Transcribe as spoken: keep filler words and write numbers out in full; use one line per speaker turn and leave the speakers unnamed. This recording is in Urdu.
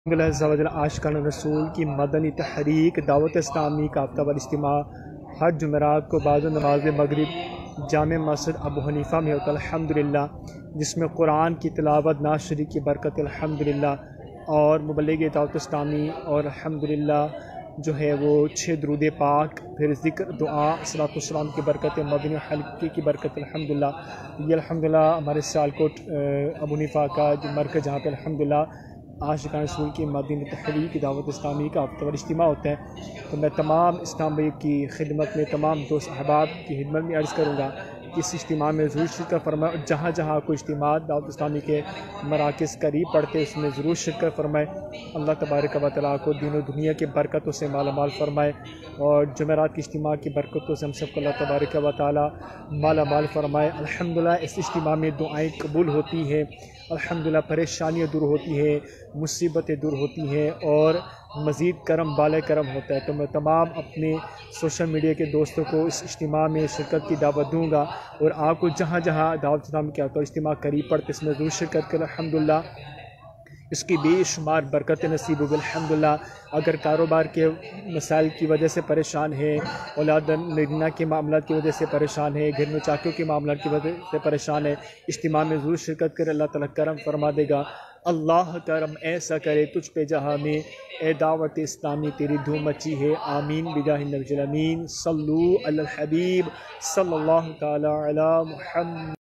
الحمدللہ عاشقان رسول کی مدنی تحریک دعوت اسلامی کا ہفتہ وار اجتماع ہر جمعرات کو بعد نماز مغرب جامع مسجد ابو حنیفہ میں ہوتا الحمدللہ، جس میں قرآن کی تلاوت نعت شریف کی برکت الحمدللہ اور مبلغ دعوت اسلامی اور الحمدللہ جو ہے وہ چھ درود پاک، پھر ذکر، دعا، صلاۃ والسلام کی برکت، مدنی حلقے کی برکت الحمدللہ۔ یہ الحمدللہ ہمارے سیالکوٹ ابو حنیفہ کا جو مرکز جہاں پہ الحمدللہ عاشقان رسول کی مدنی تحریک دعوت اسلامی کا ہفتہ وار اجتماع ہوتا ہے، تو میں تمام اسلام بھائی کی خدمت میں، تمام دوست احباب کی خدمت میں عرض کروں گا کہ اس اجتماع میں ضرور شرکت فرمائے، اور جہاں جہاں کوئی اجتماع دعوت اسلامی کے مراکز قریب پڑتے اس میں ضرور شرکت فرمائے۔ اللہ تبارک و تعالیٰ کو دین و دنیا کی برکتوں سے مالا مال فرمائے، اور جمعرات کی اجتماع کی برکتوں سے ہم سب کو اللہ تبارک و تعالیٰ مالا مال فرمائے۔ الحمدللہ اس اجتماع میں دعائیں قبول ہوتی ہیں، الحمدللہ پریشانیاں دور ہوتی ہیں، مصیبتیں دور ہوتی ہیں، اور مزید کرم بالے کرم ہوتا ہے۔ تو میں تمام اپنے سوشل میڈیا کے دوستوں کو اس اجتماع میں شرکت کی دعوت دوں گا، اور آپ کو جہاں جہاں دعوت اسلام کیا ہوتا ہے اجتماع قریب پڑتے اس میں ضرور شرکت کریں۔ الحمدللہ اس کی بے شمار برکت نصیب ہوگی الحمدللہ۔ اگر کاروبار کے مسائل کی وجہ سے پریشان ہے، اولاد نگنا کے معاملات کی وجہ سے پریشان ہے، گھر میں چاکیوں کے معاملات کی وجہ سے پریشان ہے، اجتماع میں ضرور شرکت کرے، اللہ تعالیٰ کرم فرما دے گا۔ اللہ کرم ایسا کرے تجھ پہ جہاں میں، اے دعوت اسلامی تیری دھوم مچی ہے، آمین بجاہ النبی الامین۔ صلو علی الحبیب صلی اللہ تعالی علی محمد۔